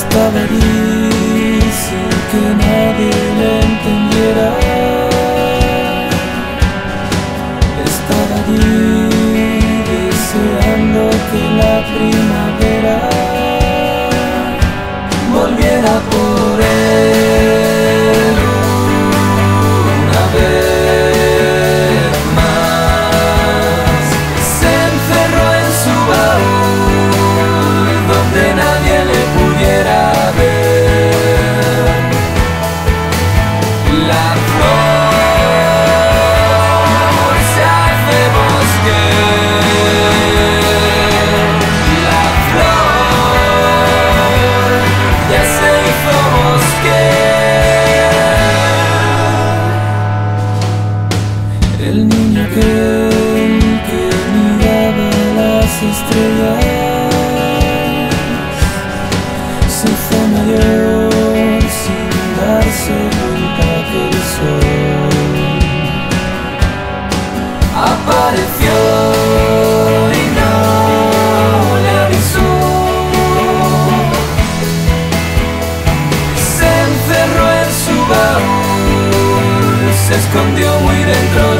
Estaba allí sin que nadie le entendiera. Estaba allí deseando que la primavera volviera por él una vez más. Se encerró en su baúl donde nadie le pudiera ver. La flor se hace bosque. La flor ya se hizo bosque. El niño que miraba las estrellas se fue mayor sin darse cuenta que el sol apareció y no le avisó. Se encerró en su baúl, se escondió muy dentro